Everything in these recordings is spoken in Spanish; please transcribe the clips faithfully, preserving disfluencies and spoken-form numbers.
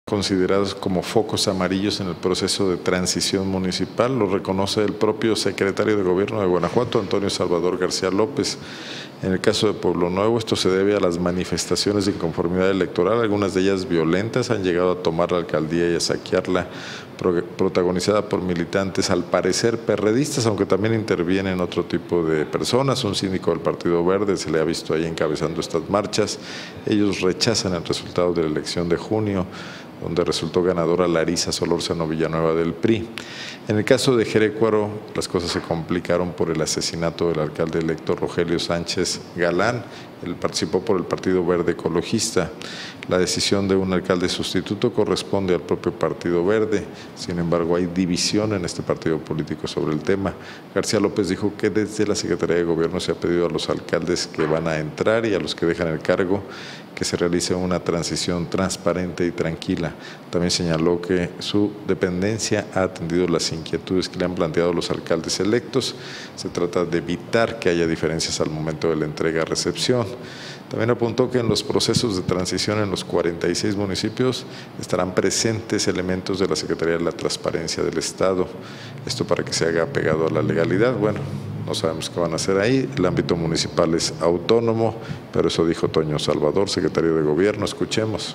considerados como focos amarillos en el proceso de transición municipal. Lo reconoce el propio secretario de Gobierno de Guanajuato, Antonio Salvador García López. En el caso de Pueblo Nuevo, esto se debe a las manifestaciones de inconformidad electoral, algunas de ellas violentas, han llegado a tomar la alcaldía y a saquearla, protagonizada por militantes al parecer perredistas, aunque también intervienen otro tipo de personas. Un síndico del Partido Verde se le ha visto ahí encabezando estas marchas. Ellos rechazan el resultado de la elección de junio, donde resultó ganadora Larisa Solórzano Villanueva del P R I. En el caso de Jerecuaro, las cosas se complicaron por el asesinato del alcalde electo Rogelio Sánchez Galán. Él participó por el Partido Verde Ecologista. La decisión de un alcalde sustituto corresponde al propio Partido Verde. Sin embargo, hay división en este partido político sobre el tema. García López dijo que desde la Secretaría de Gobierno se ha pedido a los alcaldes que van a entrar y a los que dejan el cargo que se realice una transición transparente y tranquila. También señaló que su dependencia ha atendido las inquietudes que le han planteado los alcaldes electos. Se trata de evitar que haya diferencias al momento de la entrega-recepción. También apuntó que en los procesos de transición en los cuarenta y seis municipios estarán presentes elementos de la Secretaría de la Transparencia del Estado. Esto para que se haga apegado a la legalidad. Bueno, no sabemos qué van a hacer ahí. El ámbito municipal es autónomo, pero eso dijo Toño Salvador, secretario de Gobierno. Escuchemos.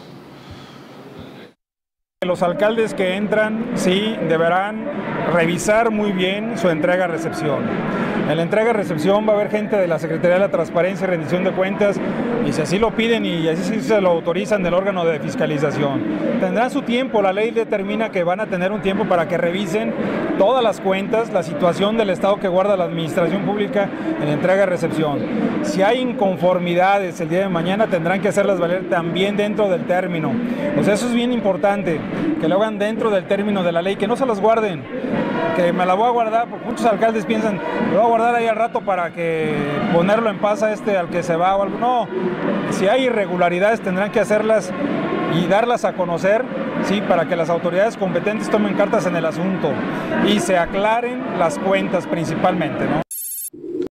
Los alcaldes que entran, sí, deberán revisar muy bien su entrega-recepción. En la entrega-recepción va a haber gente de la Secretaría de la Transparencia y Rendición de Cuentas, y si así lo piden y así se lo autorizan del órgano de fiscalización. Tendrán su tiempo, la ley determina que van a tener un tiempo para que revisen todas las cuentas, la situación del estado que guarda la administración pública en la entrega-recepción. Si hay inconformidades el día de mañana, tendrán que hacerlas valer también dentro del término. O sea, eso es bien importante, que lo hagan dentro del término de la ley, que no se las guarden, que me la voy a guardar, porque muchos alcaldes piensan, me voy a guardar ahí al rato para que ponerlo en paz a este al que se va o algo. No, si hay irregularidades tendrán que hacerlas y darlas a conocer, sí, para que las autoridades competentes tomen cartas en el asunto y se aclaren las cuentas principalmente, ¿no?